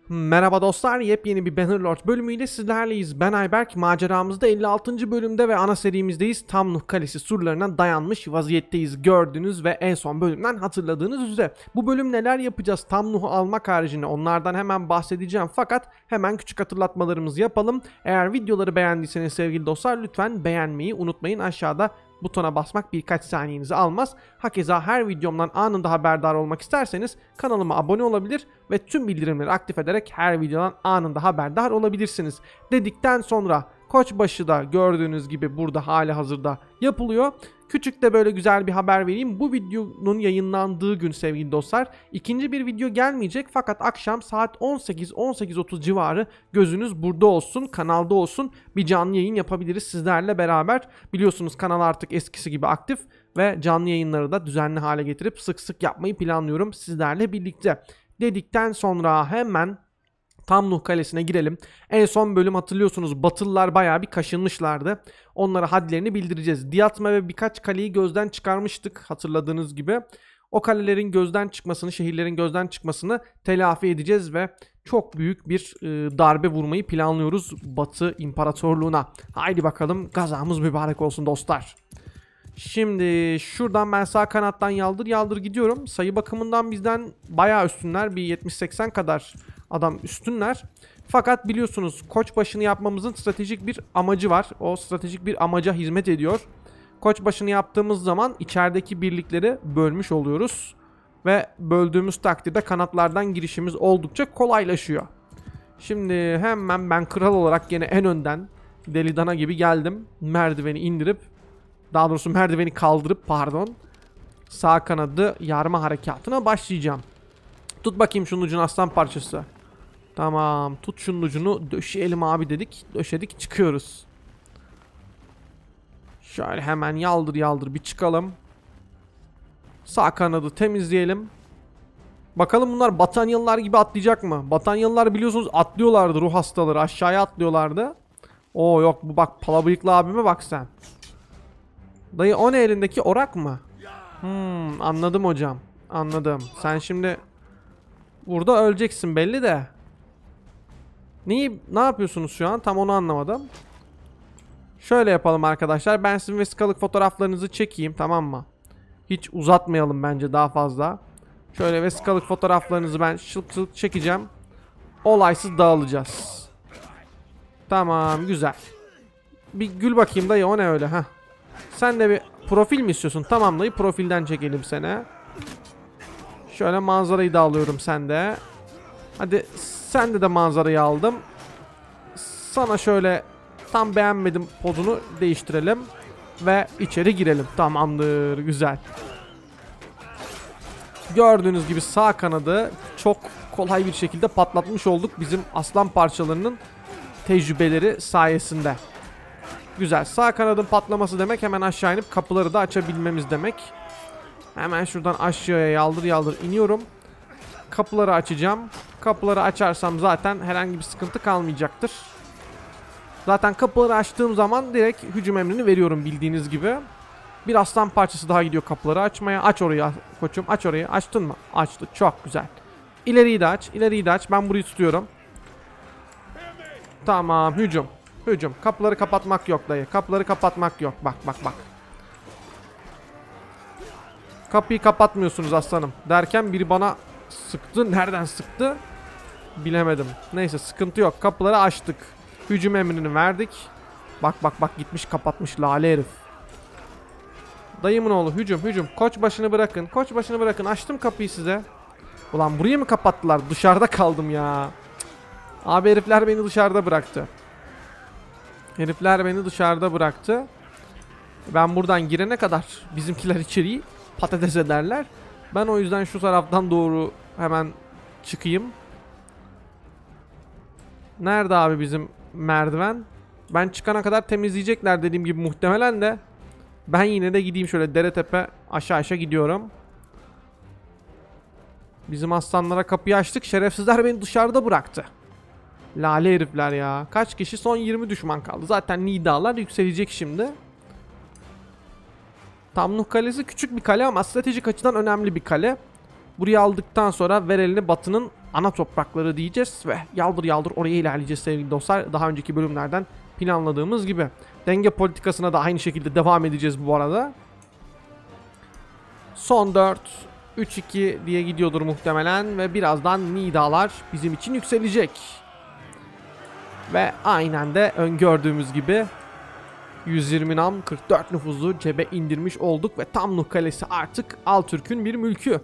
Merhaba dostlar, yepyeni bir Bannerlord bölümüyle sizlerleyiz. Ben Ayberk, maceramızda 56. bölümde ve ana serimizdeyiz. Tamnuh Kalesi surlarına dayanmış vaziyetteyiz. Gördüğünüz ve en son bölümden hatırladığınız üzere. Bu bölüm neler yapacağız Tamnuh'u almak haricinde onlardan hemen bahsedeceğim. Fakat hemen küçük hatırlatmalarımızı yapalım. Eğer videoları beğendiyseniz sevgili dostlar lütfen beğenmeyi unutmayın. Aşağıda butona basmak birkaç saniyenizi almaz. Hakeza her videomdan anında haberdar olmak isterseniz kanalıma abone olabilir ve tüm bildirimleri aktif ederek her videodan anında haberdar olabilirsiniz. Dedikten sonra Koçbaşı da gördüğünüz gibi burada hali hazırda yapılıyor. Küçük de böyle güzel bir haber vereyim. Bu videonun yayınlandığı gün sevgili dostlar ikinci bir video gelmeyecek fakat akşam saat 18-18:30 civarı gözünüz burada olsun, kanalda olsun, bir canlı yayın yapabiliriz sizlerle beraber. Biliyorsunuz kanal artık eskisi gibi aktif ve canlı yayınları da düzenli hale getirip sık sık yapmayı planlıyorum sizlerle birlikte. Dedikten sonra hemen Tamnuh Kalesi'ne girelim. En son bölüm hatırlıyorsunuz Batılılar bayağı bir kaşınmışlardı. Onlara hadlerini bildireceğiz. Diyatma ve birkaç kaleyi gözden çıkarmıştık hatırladığınız gibi. O kalelerin gözden çıkmasını, şehirlerin gözden çıkmasını telafi edeceğiz ve çok büyük bir darbe vurmayı planlıyoruz Batı İmparatorluğu'na. Haydi bakalım, gazamız mübarek olsun dostlar. Şimdi şuradan ben sağ kanattan yaldır yaldır gidiyorum. Sayı bakımından bizden bayağı üstünler. Bir 70-80 kadar adam üstünler. Fakat biliyorsunuz Koçbaşı'nı yapmamızın stratejik bir amacı var. O stratejik bir amaca hizmet ediyor. Koçbaşı'nı yaptığımız zaman içerideki birlikleri bölmüş oluyoruz. Ve böldüğümüz takdirde kanatlardan girişimiz oldukça kolaylaşıyor. Şimdi hemen ben kral olarak yine en önden deli dana gibi geldim. Merdiveni indirip, daha doğrusu merdiveni kaldırıp sağ kanadı yarma harekatına başlayacağım. Tut bakayım şunun ucunu aslan parçası. Tamam, tut şunun ucunu, döşeyelim abi dedik. Döşedik, çıkıyoruz. Şöyle hemen yaldır yaldır bir çıkalım. Sağ kanadı temizleyelim. Bakalım bunlar Batanyalılar gibi atlayacak mı? Batanyalılar biliyorsunuz atlıyorlardı, ruh hastaları aşağıya atlıyorlardı. Oo yok, bu bak pala bıyıklı abime bak sen. Dayı o ne elindeki, orak mı? Anladım hocam. Anladım. Sen şimdi burada öleceksin belli de. Ne yapıyorsunuz şu an? Tam onu anlamadım. Şöyle yapalım arkadaşlar. Ben sizin vesikalık fotoğraflarınızı çekeyim, tamam mı? Hiç uzatmayalım bence daha fazla. Şöyle vesikalık fotoğraflarınızı ben şılık şılık çekeceğim. Olaysız dağılacağız. Tamam, güzel. Bir gül bakayım dayı, o ne öyle ha? Sen de bir profil mi istiyorsun? Tamam dayı, profilden çekelim seni. Şöyle manzarayı da alıyorum sende. Hadi sende de manzarayı aldım. Sana şöyle tam beğenmedim pozunu değiştirelim. Ve içeri girelim. Tamamdır, güzel. Gördüğünüz gibi sağ kanadı çok kolay bir şekilde patlatmış olduk bizim aslan parçalarının tecrübeleri sayesinde. Güzel. Sağ kanadın patlaması demek hemen aşağı inip kapıları da açabilmemiz demek. Hemen şuradan aşağıya yaldır yaldır iniyorum. Kapıları açacağım. Kapıları açarsam zaten herhangi bir sıkıntı kalmayacaktır. Zaten kapıları açtığım zaman direkt hücum emrini veriyorum bildiğiniz gibi. Bir aslan parçası daha gidiyor kapıları açmaya. Aç orayı koçum, aç orayı. Açtın mı? Açtı. Çok güzel. İleriyi de aç. İleriyi de aç. Ben burayı tutuyorum. Tamam, hücum. Hücum. Kapıları kapatmak yok dayı. Kapıları kapatmak yok. Bak bak bak. Kapıyı kapatmıyorsunuz aslanım. Derken biri bana sıktı. Nereden sıktı? Bilemedim. Neyse, sıkıntı yok. Kapıları açtık. Hücum emrini verdik. Bak bak bak, gitmiş kapatmış lale herif. Dayımın oğlu, hücum hücum. Koçbaşını bırakın. Koçbaşını bırakın. Açtım kapıyı size. Ulan burayı mı kapattılar? Dışarıda kaldım ya. Abi herifler beni dışarıda bıraktı. Herifler beni dışarıda bıraktı. Ben buradan girene kadar bizimkiler içeriği patates ederler. Ben o yüzden şu taraftan doğru hemen çıkayım. Nerede abi bizim merdiven? Ben çıkana kadar temizleyecekler dediğim gibi muhtemelen de. Ben yine de gideyim şöyle dere tepe aşağı aşağı gidiyorum. Bizim aslanlara kapıyı açtık. Şerefsizler beni dışarıda bıraktı. Lale herifler ya. Kaç kişi? Son 20 düşman kaldı. Zaten nidalar yükselecek şimdi. Tamnuh Kalesi küçük bir kale ama stratejik açıdan önemli bir kale. Burayı aldıktan sonra ver elini Batı'nın ana toprakları diyeceğiz ve yaldır yaldır oraya ilerleyeceğiz sevgili dostlar. Daha önceki bölümlerden planladığımız gibi. Denge politikasına da aynı şekilde devam edeceğiz bu arada. Son 4, 3-2 diye gidiyordur muhtemelen ve birazdan nidalar bizim için yükselecek. Ve aynen de öngördüğümüz gibi 120 nam 44 nüfuzu cebe indirmiş olduk ve Tamnuh Kalesi artık Altürk'ün bir mülkü.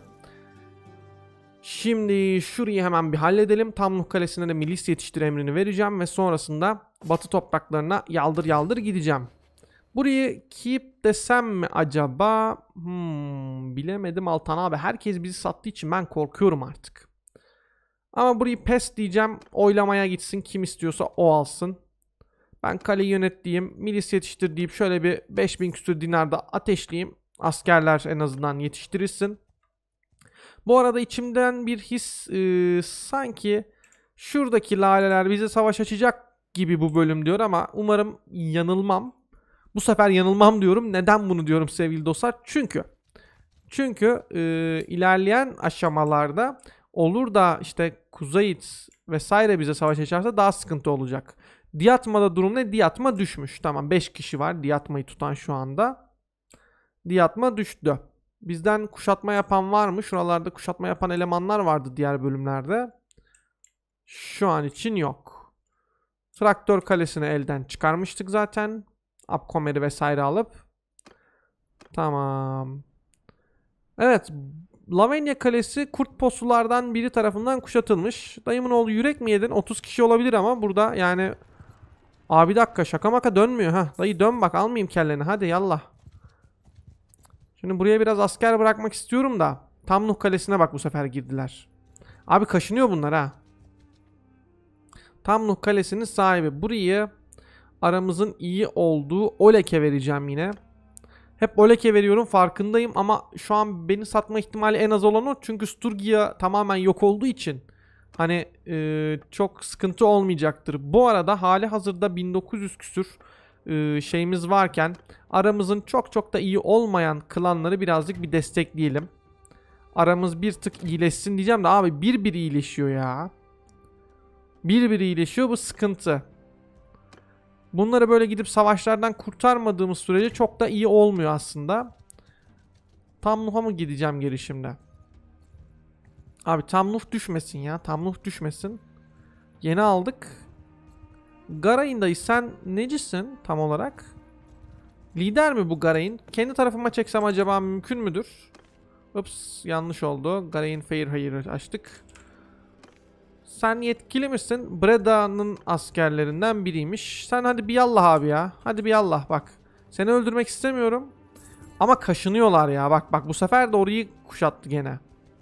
Şimdi şurayı hemen bir halledelim. Tamnuh Kalesi'ne de milis yetiştir emrini vereceğim ve sonrasında batı topraklarına yaldır yaldır gideceğim. Burayı keep desem mi acaba? Bilemedim Altan abi. Herkes bizi sattığı için ben korkuyorum artık. Ama burayı pes diyeceğim. Oylamaya gitsin. Kim istiyorsa o alsın. Ben kaleyi yönet diyeyim. Milis yetiştir deyip şöyle bir 5000 küsur dinarda ateşleyeyim. Askerler en azından yetiştirilsin. Bu arada içimden bir his sanki şuradaki laleler bize savaş açacak gibi bu bölüm diyor ama umarım yanılmam. Bu sefer yanılmam diyorum. Neden bunu diyorum sevgili dostlar? Çünkü ilerleyen aşamalarda olur da işte Kuzeyit vesaire bize savaş açarsa daha sıkıntı olacak. Diyatma'da durum ne? Diyatma düşmüş. Tamam 5 kişi var Diyatma'yı tutan şu anda. Diyatma düştü. Bizden kuşatma yapan var mı? Şuralarda kuşatma yapan elemanlar vardı diğer bölümlerde. Şu an için yok. Traktör kalesini elden çıkarmıştık zaten. Abkomer'i vesaire alıp. Tamam. Evet. Lavenya Kalesi kurt posulardan biri tarafından kuşatılmış. Dayımın oğlu yürek mi yedin? 30 kişi olabilir ama burada yani... Abi bir dakika şaka maka dönmüyor. Ha. Dayı dön bak almayayım kelleni. Hadi yallah. Şimdi buraya biraz asker bırakmak istiyorum da. Tamnuh Kalesi'ne bak bu sefer girdiler. Abi kaşınıyor bunlar ha. Tamnuh Kalesi'nin sahibi. Burayı aramızın iyi olduğu Olek'e vereceğim yine. Hep Olek'e veriyorum farkındayım ama şu an beni satma ihtimali en az olan o. Çünkü Sturgia tamamen yok olduğu için hani çok sıkıntı olmayacaktır. Bu arada hali hazırda 1900 küsür şeyimiz varken aramızın çok da iyi olmayan klanları birazcık bir destekleyelim. Aramız bir tık iyileşsin diyeceğim de abi bir iyileşiyor ya. Bir iyileşiyor, bu sıkıntı. Bunları böyle gidip savaşlardan kurtarmadığımız sürece çok da iyi olmuyor aslında. Tamnuh'a mı gideceğim geri şimdi? Abi Tamnuh düşmesin ya. Tamnuh düşmesin. Yeni aldık. Garayn dayı sen necisin tam olarak? Lider mi bu Garayn? Kendi tarafıma çeksem acaba mümkün müdür? Ups yanlış oldu. Garayn Fairhair'ı açtık. Sen yetkili misin? Breda'nın askerlerinden biriymiş. Sen hadi bir yallah abi ya. Hadi bir yallah bak. Seni öldürmek istemiyorum. Ama kaşınıyorlar ya. Bak bu sefer de orayı kuşattı gene.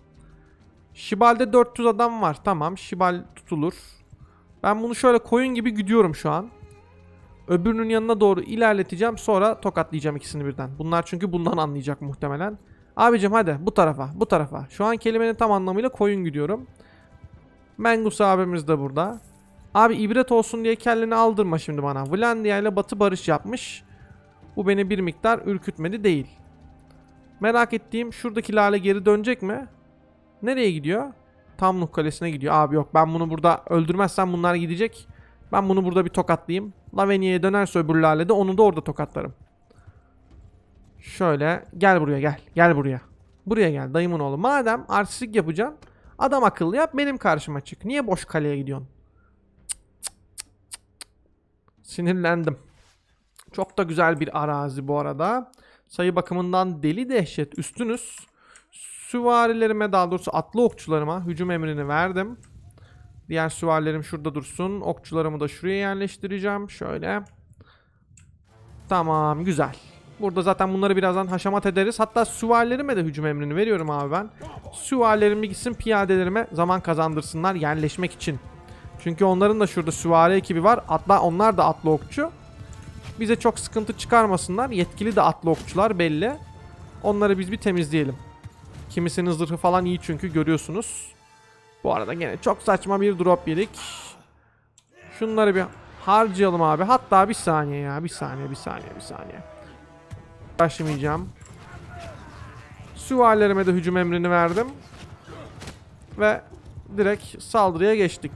Şibal'de 400 adam var. Tamam Şibal tutulur. Ben bunu şöyle koyun gibi gidiyorum şu an. Öbürünün yanına doğru ilerleteceğim. Sonra tokatlayacağım ikisini birden. Bunlar çünkü bundan anlayacak muhtemelen. Abicim hadi bu tarafa. Şu an kelimenin tam anlamıyla koyun gidiyorum. Mengus abimiz de burada. Abi ibret olsun diye kelleni aldırma şimdi bana. Vlandia ile Batı barış yapmış. Bu beni bir miktar ürkütmedi değil. Merak ettiğim şuradaki lale geri dönecek mi? Nereye gidiyor? Tamnuh Kalesi'ne gidiyor. Abi yok ben bunu burada öldürmezsem bunlar gidecek. Ben bunu burada bir tokatlayayım. Lavenia'ya dönerse öbür lale de onu da orada tokatlarım. Şöyle gel buraya gel. Gel buraya. Buraya gel dayımın oğlu. Madem artistlik yapacaksın adam akıllı yap benim karşıma çık. Niye boş kaleye gidiyorsun? Sinirlendim. Çok da güzel bir arazi bu arada. Sayı bakımından deli dehşet üstünüz. Süvarilerime daha doğrusu atlı okçularıma hücum emrini verdim. Diğer süvarilerim şurada dursun. Okçularımı da şuraya yerleştireceğim. Şöyle. Tamam güzel. Burada zaten bunları birazdan haşamat ederiz. Hatta süvarilerime de hücum emrini veriyorum abi ben. Süvarilerim bir gitsin piyadelerime zaman kazandırsınlar yerleşmek için. Çünkü onların da şurada süvari ekibi var. Hatta onlar da atlı okçu. Bize çok sıkıntı çıkarmasınlar. Yetkili de atlı okçular belli. Onları biz bir temizleyelim. Kimisinin zırhı falan iyi çünkü görüyorsunuz. Bu arada gene çok saçma bir drop yedik. Şunları bir harcayalım abi. Hatta bir saniye ya. Bir saniye. Başlamayacağım. Süvarilerime de hücum emrini verdim. Ve direkt saldırıya geçtik.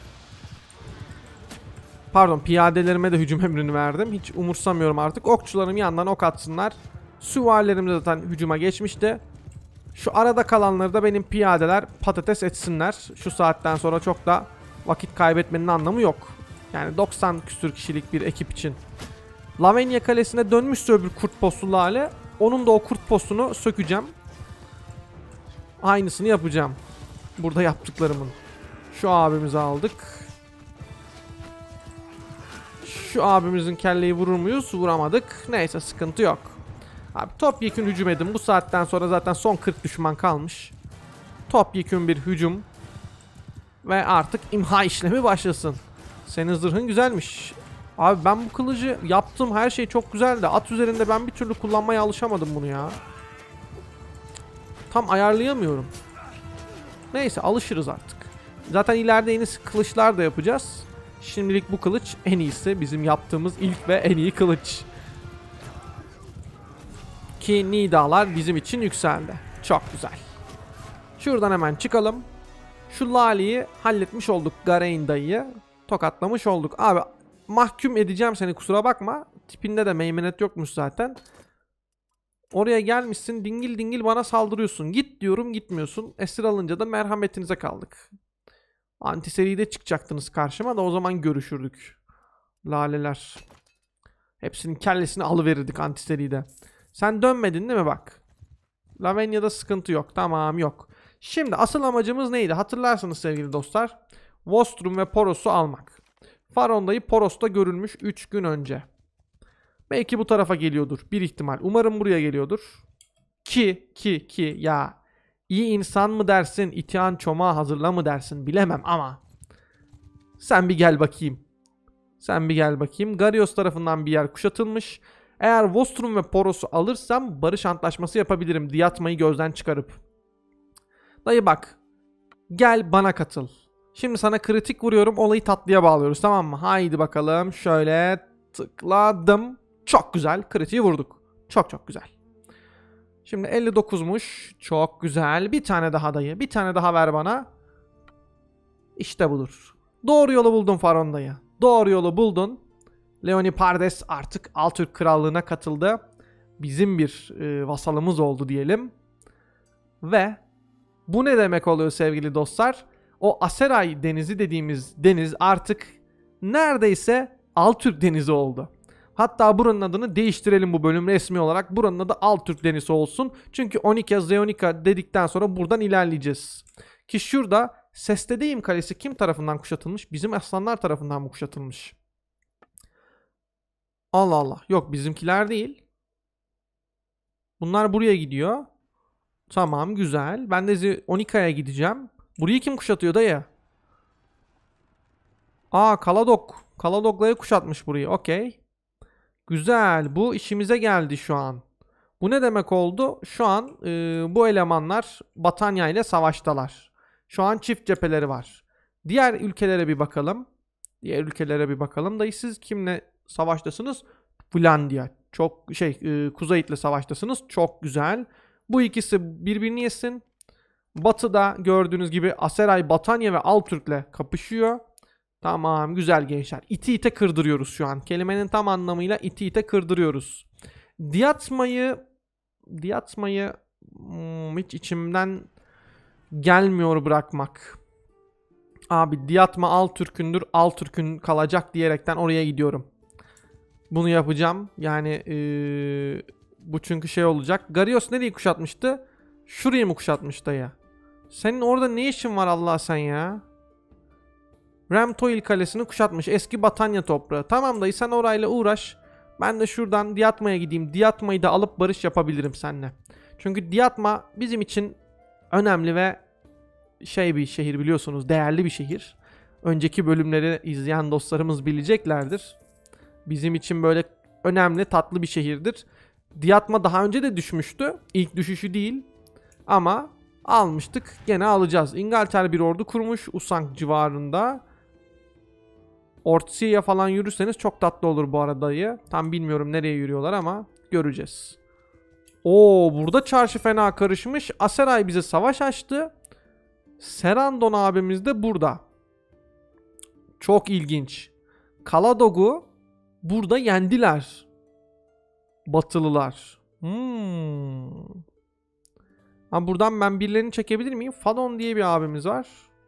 Pardon, piyadelerime de hücum emrini verdim. Hiç umursamıyorum artık. Okçularım yandan ok atsınlar. Süvarilerim de zaten hücuma geçmişti. Şu arada kalanları da benim piyadeler patates etsinler. Şu saatten sonra çok da vakit kaybetmenin anlamı yok. Yani 90 küsür kişilik bir ekip için. Lavenya Kalesi'ne dönmüşse öbür kurt postulu hale, onun da o kurt postunu sökeceğim. Aynısını yapacağım. Burada yaptıklarımın. Şu abimizi aldık. Şu abimizin kelleyi vurur muyuz? Vuramadık. Neyse, sıkıntı yok. Abi topyekün hücum edin. Bu saatten sonra zaten son 40 düşman kalmış. Topyekün bir hücum. Ve artık imha işlemi başlasın. Senin zırhın güzelmiş. Abi ben bu kılıcı yaptım. Her şey çok güzeldi. At üzerinde ben bir türlü kullanmaya alışamadım bunu ya. Tam ayarlayamıyorum. Neyse, alışırız artık. Zaten ileride yeni kılıçlar da yapacağız. Şimdilik bu kılıç en iyisi. Bizim yaptığımız ilk ve en iyi kılıç. Ki nidalar bizim için yükseldi. Çok güzel. Şuradan hemen çıkalım. Şu Lali'yi halletmiş olduk. Garain dayıyı tokatlamış olduk. Abi mahkum edeceğim seni, kusura bakma. Tipinde de meymenet yokmuş zaten. Oraya gelmişsin, dingil dingil bana saldırıyorsun. Git diyorum, gitmiyorsun. Esir alınca da merhametinize kaldık. Antiseride çıkacaktınız karşıma da o zaman görüşürdük. Laleler. Hepsinin kellesini alıverirdik antiseride. Sen dönmedin değil mi bak? Lavenya'da sıkıntı yok. Tamam, yok. Şimdi asıl amacımız neydi? Hatırlarsınız sevgili dostlar. Vostrum ve Poros'u almak. Faronda'yı Poros'ta görülmüş 3 gün önce. Belki bu tarafa geliyordur. Bir ihtimal. Umarım buraya geliyordur. Ki ya. İyi insan mı dersin? İtihan çomağı hazırla mı dersin? Bilemem ama. Sen bir gel bakayım. Sen bir gel bakayım. Garios tarafından bir yer kuşatılmış. Eğer Vostrum ve Poros'u alırsam barış antlaşması yapabilirim. Diyatmayı gözden çıkarıp. Dayı bak. Gel bana katıl. Şimdi sana kritik vuruyorum. Olayı tatlıya bağlıyoruz, tamam mı? Haydi bakalım. Şöyle tıkladım. Çok güzel. Kritiği vurduk. Çok çok güzel. Şimdi 59'muş. Çok güzel. Bir tane daha dayı. Bir tane daha ver bana. İşte budur. Doğru yolu buldun Faron dayı. Doğru yolu buldun. Leoni Pardes artık Altürk Krallığı'na katıldı. Bizim bir vasalımız oldu diyelim. Ve bu ne demek oluyor sevgili dostlar? O Aseray Denizi dediğimiz deniz artık neredeyse Altürk Denizi oldu. Hatta buranın adını değiştirelim bu bölüm resmi olarak. Buranın adı Altürk Denizi olsun. Çünkü Onika, Zeonika dedikten sonra buradan ilerleyeceğiz. Ki şurada Sestedeyim Kalesi kim tarafından kuşatılmış? Bizim aslanlar tarafından mı kuşatılmış? Allah Allah. Yok, bizimkiler değil. Bunlar buraya gidiyor. Tamam, güzel. Ben de Onika'ya gideceğim. Burayı kim kuşatıyor dayı? Aa, Kaladok. Kaladok'la kuşatmış burayı. Okey. Güzel. Bu işimize geldi şu an. Bu ne demek oldu? Şu an bu elemanlar Batanya ile savaştalar. Şu an çift cepheleri var. Diğer ülkelere bir bakalım. Diğer ülkelere bir bakalım. Dayı siz kimle savaştasınız? Finlandiya. Çok Kuzeyit'le savaştasınız. Çok güzel. Bu ikisi birbirini yesin. Batı'da gördüğünüz gibi Aseray, Batanya ve Altürk'le kapışıyor. Tamam, güzel gençler. İti ite kırdırıyoruz şu an. Kelimenin tam anlamıyla iti ite kırdırıyoruz. Diyatmayı hiç içimden gelmiyor bırakmak. Abi Diyatma Altürk'ündür. Altürk'ün kalacak diyerekten oraya gidiyorum. Bunu yapacağım. Yani bu çünkü şey olacak. Garios nereyi kuşatmıştı? Şurayı mı kuşatmış dayı? Senin orada ne işin var Allah sen ya? Remtoil Kalesi'ni kuşatmış. Eski Batanya toprağı. Tamam dayı, sen orayla uğraş. Ben de şuradan Diyatma'ya gideyim. Diyatma'yı da alıp barış yapabilirim seninle. Çünkü Diyatma bizim için önemli ve bir şehir, biliyorsunuz. Değerli bir şehir. Önceki bölümleri izleyen dostlarımız bileceklerdir. Bizim için böyle önemli, tatlı bir şehirdir. Diyatma daha önce de düşmüştü. İlk düşüşü değil. Ama almıştık. Gene alacağız. İngiltere bir ordu kurmuş Usank civarında. Ortsia'ya falan yürürseniz çok tatlı olur bu arada dayı. Tam bilmiyorum nereye yürüyorlar ama göreceğiz. Oo, burada çarşı fena karışmış. Aseray bize savaş açtı. Serandon abimiz de burada. Çok ilginç. Kaladog'u burada yendiler. Batılılar. Ha, buradan ben birilerini çekebilir miyim? Fadon diye bir abimiz var.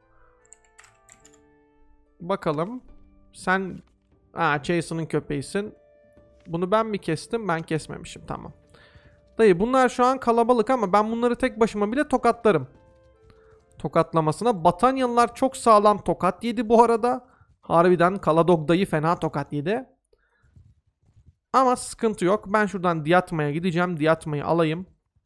Bakalım. Sen Jason'ın köpeğisin. Bunu ben mi kestim? Ben kesmemişim. Tamam. Dayı bunlar şu an kalabalık ama ben bunları tek başıma bile tokatlarım. Tokatlamasına. Batanyalılar çok sağlam tokat yedi bu arada. Harbiden Kaladog dayı fena tokat yedi. Ama sıkıntı yok. Ben şuradan Diyatma'ya gideceğim. Diyatma'yı alayım.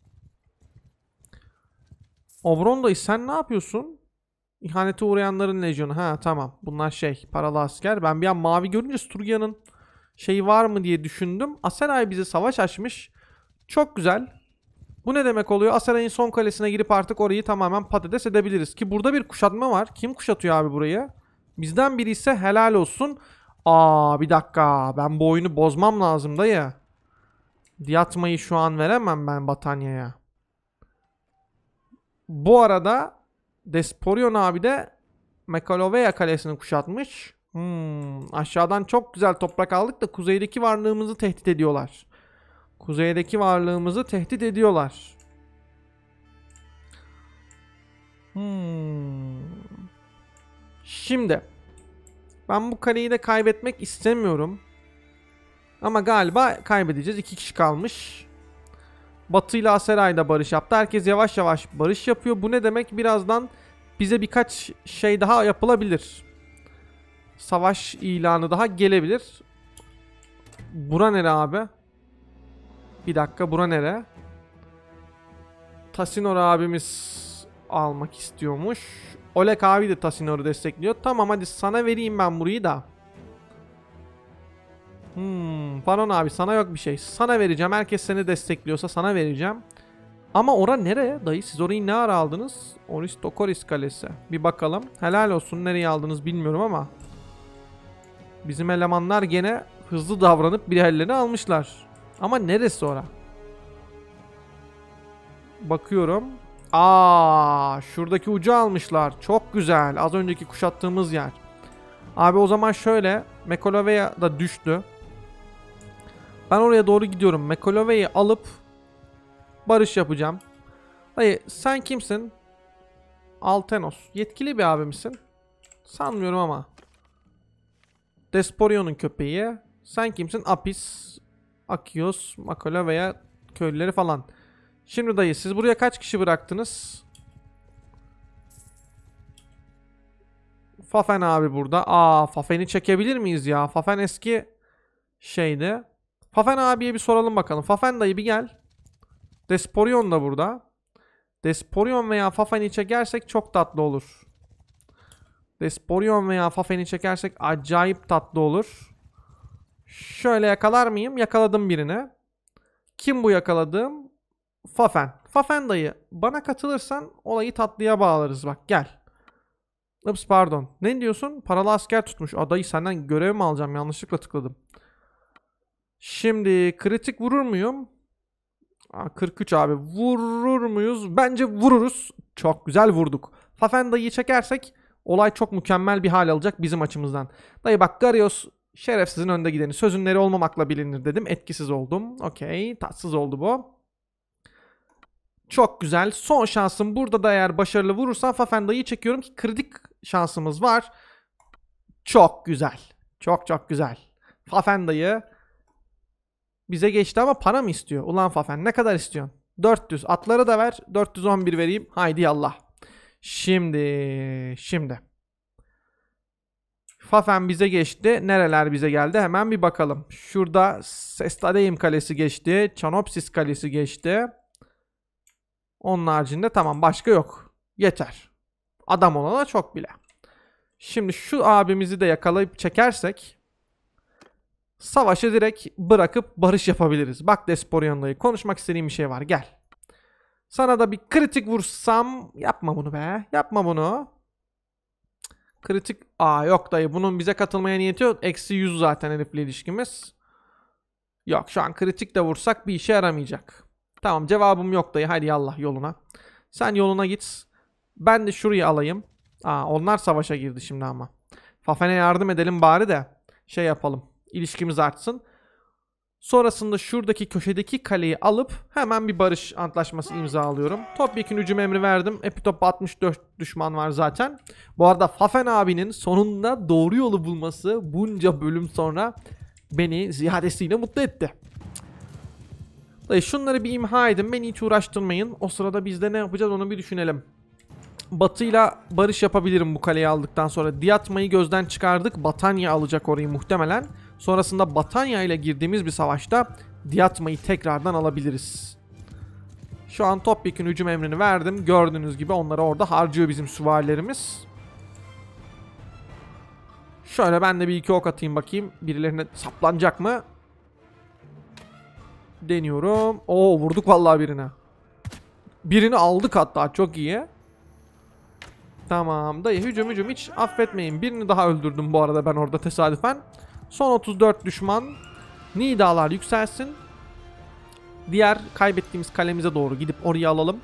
Obron dayı sen ne yapıyorsun? İhanete uğrayanların lejyonu. Ha tamam. Bunlar paralı asker. Ben bir an mavi görünce Sturgia'nın şeyi var mı diye düşündüm. Aseray bize savaş açmış. Çok güzel. Bu ne demek oluyor? Aseray'ın son kalesine girip artık orayı tamamen patates edebiliriz. Ki burada bir kuşatma var. Kim kuşatıyor abi burayı? Bizden biri ise helal olsun. Bir dakika. Ben bu oyunu bozmam lazım dayı. Diyatmayı şu an veremem ben Batanya'ya. Bu arada Desporion abi de Mekalovea kalesini kuşatmış. Aşağıdan çok güzel toprak aldık da kuzeydeki varlığımızı tehdit ediyorlar. Kuzeydeki varlığımızı tehdit ediyorlar. Şimdi ben bu kaleyi de kaybetmek istemiyorum. Ama galiba kaybedeceğiz. 2 kişi kalmış. Batı ile Aseray da barış yaptı. Herkes yavaş yavaş barış yapıyor. Bu ne demek? Birazdan bize birkaç şey daha yapılabilir. Savaş ilanı daha gelebilir. Bura nere abi? Bir dakika, bura nere? Tasinor abimiz almak istiyormuş. Oleg abi de Tasinor'u destekliyor. Tamam hadi sana vereyim ben burayı da. Faron abi sana yok bir şey. Sana vereceğim. Herkes seni destekliyorsa sana vereceğim. Ama ora nereye? Dayı siz orayı ne ara aldınız? Oristokoris Kalesi. Bir bakalım. Helal olsun, nereye aldınız bilmiyorum ama. Bizim elemanlar gene hızlı davranıp bir yerlerini almışlar. Ama neresi ora? Bakıyorum. Şuradaki ucu almışlar. Çok güzel. Az önceki kuşattığımız yer. Abi o zaman şöyle. Mekalovea da düştü. Ben oraya doğru gidiyorum. Mekolovea'yı alıp barış yapacağım. Dayı sen kimsin? Altenos. Yetkili bir abi misin? Sanmıyorum ama. Desporion'un köpeği. Sen kimsin? Apis, Akios, Mekalovea köylüleri falan. Şimdi dayı siz buraya kaç kişi bıraktınız? Fafen abi burada. Fafen'i çekebilir miyiz ya? Fafen eski şeydi. Fafen abiye bir soralım bakalım. Fafen dayı bir gel. Desporion da burada. Desporion veya Fafen'i çekersek çok tatlı olur. Desporion veya Fafen'i çekersek acayip tatlı olur. Şöyle yakalar mıyım? Yakaladım birini. Kim bu yakaladığım? Fafen. Fafen dayı bana katılırsan olayı tatlıya bağlarız bak gel. Ups pardon. Ne diyorsun? Paralı asker tutmuş. Dayı senden görev mi alacağım? Yanlışlıkla tıkladım. Şimdi kritik vurur muyum? 43 abi. Vurur muyuz? Bence vururuz. Çok güzel vurduk. Fafen dayıyı çekersek olay çok mükemmel bir hal alacak bizim açımızdan. Dayı bak Garios şerefsizin önde gideni. Sözünleri olmamakla bilinir dedim. Etkisiz oldum. Okey. Tatsız oldu bu. Çok güzel. Son şansım. Burada da eğer başarılı vurursam Fafen dayıyı çekiyorum ki kritik şansımız var. Çok güzel. Çok çok güzel. Fafen dayı bize geçti ama para mı istiyor? Ulan Fafen ne kadar istiyorsun? 400. Atları da ver. 411 vereyim. Haydi yallah. Şimdi. Fafen bize geçti. Nereler bize geldi? Hemen bir bakalım. Şurada Sestadeim Kalesi geçti. Çanopsis Kalesi geçti. Onun haricinde tamam başka yok. Yeter. Adam olana çok bile. Şimdi şu abimizi de yakalayıp çekersek savaşı direkt bırakıp barış yapabiliriz. Bak Desporion dayı, konuşmak istediğim bir şey var, gel. Sana da bir kritik vursam. Yapma bunu be. Yapma bunu. Kritik. Yok dayı, bunun bize katılmaya niyeti yok. -100 zaten herifle ilişkimiz. Yok şu an kritik de vursak bir işe yaramayacak. Tamam cevabım yok dayı. Hadi yallah yoluna. Sen yoluna git. Ben de şurayı alayım. Onlar savaşa girdi şimdi ama. Fafen'e yardım edelim bari de şey yapalım. İlişkimiz artsın. Sonrasında şuradaki köşedeki kaleyi alıp hemen bir barış antlaşması imzalıyorum. Topyekun hücum emri verdim. Epitop'ta 64 düşman var zaten. Bu arada Fafen abinin sonunda doğru yolu bulması bunca bölüm sonra beni ziyadesiyle mutlu etti. Dayı şunları bir imha edin. Beni hiç uğraştırmayın. O sırada biz de ne yapacağız onu bir düşünelim. Batı'yla barış yapabilirim bu kaleyi aldıktan sonra. Diyatma'yı gözden çıkardık. Batanya alacak orayı muhtemelen. Sonrasında Batanya ile girdiğimiz bir savaşta Diyatma'yı tekrardan alabiliriz. Şu an topyekun hücum emrini verdim. Gördüğünüz gibi onları orada harcıyor bizim süvarilerimiz. Şöyle ben de bir iki ok atayım bakayım. Birilerine saplanacak mı? Deniyorum. Oo, vurduk vallahi birine. Birini aldık hatta, çok iyi. Tamam dayı, hücum hiç affetmeyin. Birini daha öldürdüm bu arada ben orada tesadüfen. Son 34 düşman. Nidalar yükselsin. Diğer kaybettiğimiz kalemize doğru gidip orayı alalım.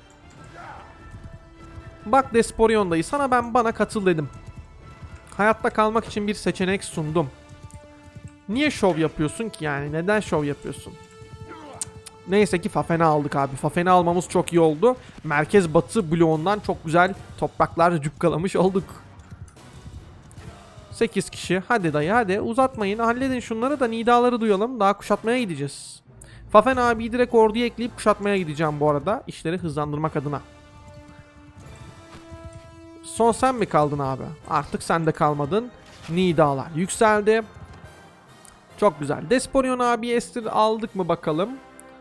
Bak Desporion dayı, sana ben bana katıl dedim. Hayatta kalmak için bir seçenek sundum. Niye şov yapıyorsun ki yani? Neden şov yapıyorsun? Neyse ki Fafen'i aldık abi. Fafen'i almamız çok iyi oldu. Merkez batı bloğundan çok güzel topraklar cukkalamış olduk. 8 kişi. Hadi dayı hadi. Uzatmayın. Halledin şunları da nidaları duyalım. Daha kuşatmaya gideceğiz. Fafen abiyi direkt orduya ekleyip kuşatmaya gideceğim bu arada. İşleri hızlandırmak adına. Son sen mi kaldın abi? Artık sen de kalmadın. Nidalar yükseldi. Çok güzel. Desporion abi esir aldık mı bakalım.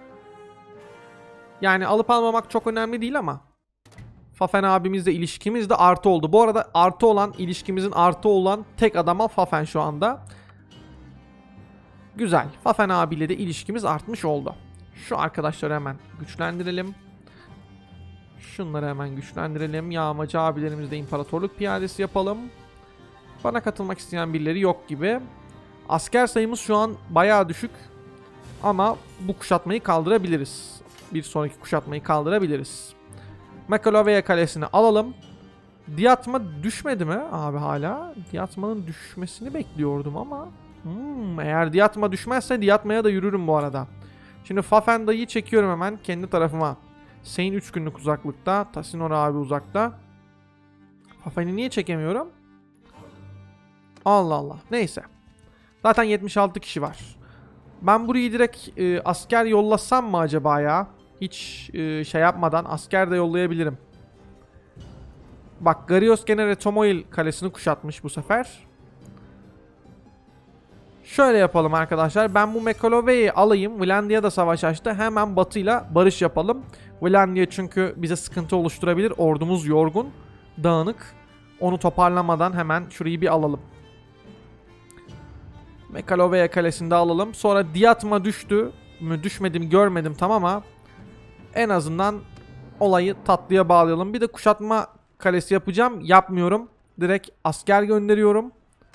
Yani alıp almamak çok önemli değil ama Fafen abimizle ilişkimiz de artı oldu. Bu arada artı olan, ilişkimizin artı olan tek adama Fafen şu anda. Güzel. Fafen abiyle de ilişkimiz artmış oldu. Şu arkadaşları hemen güçlendirelim. Şunları hemen güçlendirelim. Yağmacı abilerimizde imparatorluk piyadesi yapalım. Bana katılmak isteyen birileri yok gibi. Asker sayımız şu an bayağı düşük. Ama bu kuşatmayı kaldırabiliriz. Bir sonraki kuşatmayı kaldırabiliriz. Mekalovea kalesini alalım. Diyatma düşmedi mi abi hala? Diyatma'nın düşmesini bekliyordum ama. Eğer Diyatma düşmezse Diyatma'ya da yürürüm bu arada. Şimdi Fafenda'yı çekiyorum hemen kendi tarafıma. Sein 3 günlük uzaklıkta. Tasinor abi uzakta. Fafen'i niye çekemiyorum? Allah Allah. Neyse. Zaten 76 kişi var. Ben burayı direkt asker yollasam mı acaba ya? Hiç şey yapmadan asker de yollayabilirim. Bak Garios gene Retomoil kalesini kuşatmış bu sefer. Şöyle yapalım arkadaşlar. Ben bu Mekalove'yi alayım. Vlandia da savaş açtı. Hemen batıyla barış yapalım. Vlandia çünkü bize sıkıntı oluşturabilir. Ordumuz yorgun, dağınık. Onu toparlamadan hemen şurayı bir alalım. Mekalovea kalesini de alalım. Sonra Diyatma düştü mü düşmedi mi görmedim tam ama en azından olayı tatlıya bağlayalım. Bir de kuşatma kalesi yapacağım. Yapmıyorum. Direkt asker gönderiyorum.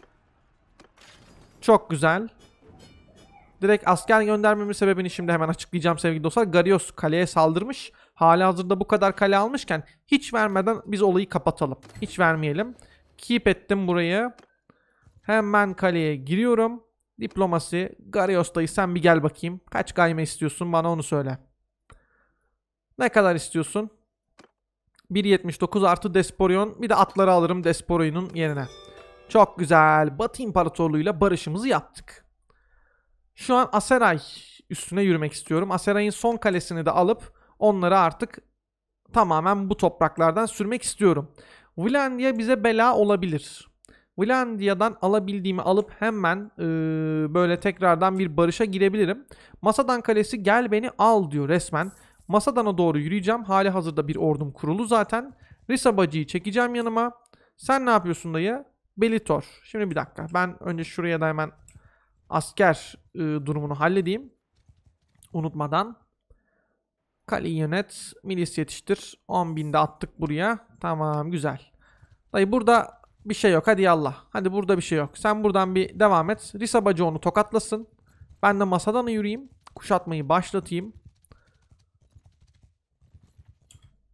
Çok güzel. Direkt asker göndermemin sebebini şimdi hemen açıklayacağım sevgili dostlar. Garios kaleye saldırmış. Halihazırda bu kadar kale almışken hiç vermeden biz olayı kapatalım. Hiç vermeyelim. Keep ettim burayı. Hemen kaleye giriyorum. Diplomasi. Garios dayı sen bir gel bakayım. Kaç gayme istiyorsun bana onu söyle. Ne kadar istiyorsun? 1.79 artı Desporion. Bir de atları alırım Desporion'un yerine. Çok güzel. Batı İmparatorluğu'yla barışımızı yaptık. Şu an Aseray üstüne yürümek istiyorum. Aseray'ın son kalesini de alıp onları artık tamamen bu topraklardan sürmek istiyorum. Vlandia bize bela olabilir. Vlandia'dan alabildiğimi alıp hemen böyle tekrardan bir barışa girebilirim. Masadan kalesi gel beni al diyor resmen. Masadan'a doğru yürüyeceğim. Hali hazırda bir ordum kurulu zaten. Risabacı'yı çekeceğim yanıma. Sen ne yapıyorsun dayı? Belitor. Şimdi bir dakika. Ben önce şuraya da hemen asker durumunu halledeyim. Unutmadan. Kaleyi yönet. Milis yetiştir. 10.000'de attık buraya. Tamam güzel. Dayı burada bir şey yok. Hadi yallah. Hadi burada bir şey yok. Sen buradan bir devam et. Risabacı onu tokatlasın. Ben de masadan yürüyeyim. Kuşatmayı başlatayım.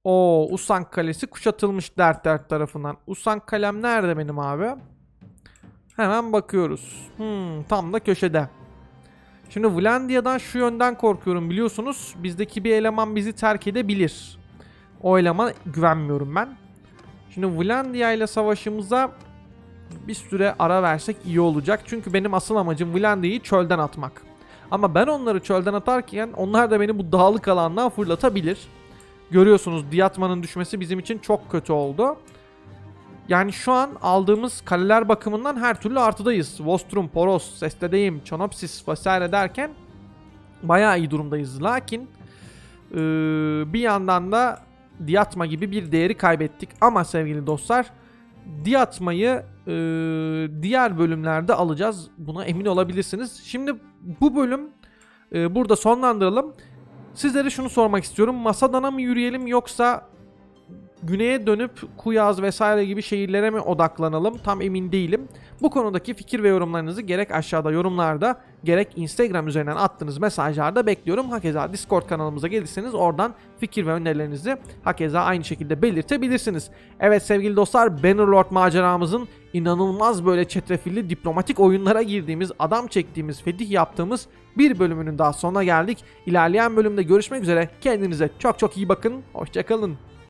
O Usank Kalesi kuşatılmış dert tarafından. Usank Kalem nerede benim abi? Hemen bakıyoruz. Tam da köşede. Şimdi Vlandia'dan şu yönden korkuyorum, biliyorsunuz. Bizdeki bir eleman bizi terk edebilir. O elemana güvenmiyorum ben. Şimdi Vlandia ile savaşımıza bir süre ara versek iyi olacak. Çünkü benim asıl amacım Vlandia'yı çölden atmak. Ama ben onları çölden atarken onlar da beni bu dağlık alandan fırlatabilir. Görüyorsunuz, Diyatma'nın düşmesi bizim için çok kötü oldu. Yani şu an aldığımız kaleler bakımından her türlü artıdayız. Vostrum, Poros, Sestedeyim, Çonopsis vesaire derken bayağı iyi durumdayız. Lakin bir yandan da Diyatma gibi bir değeri kaybettik. Ama sevgili dostlar, Diyatma'yı diğer bölümlerde alacağız. Buna emin olabilirsiniz. Şimdi bu bölüm burada sonlandıralım. Sizlere şunu sormak istiyorum. Masadana mı yürüyelim, yoksa güneye dönüp Kuyaz vesaire gibi şehirlere mi odaklanalım? Tam emin değilim. Bu konudaki fikir ve yorumlarınızı gerek aşağıda yorumlarda, gerek Instagram üzerinden attığınız mesajlarda bekliyorum. Hakeza Discord kanalımıza gelirseniz oradan fikir ve önerilerinizi hakeza aynı şekilde belirtebilirsiniz. Evet sevgili dostlar, Bannerlord maceramızın inanılmaz böyle çetrefilli diplomatik oyunlara girdiğimiz, adam çektiğimiz, fetih yaptığımız bir bölümünün daha sonuna geldik. İlerleyen bölümde görüşmek üzere. Kendinize çok çok iyi bakın. Hoşça kalın.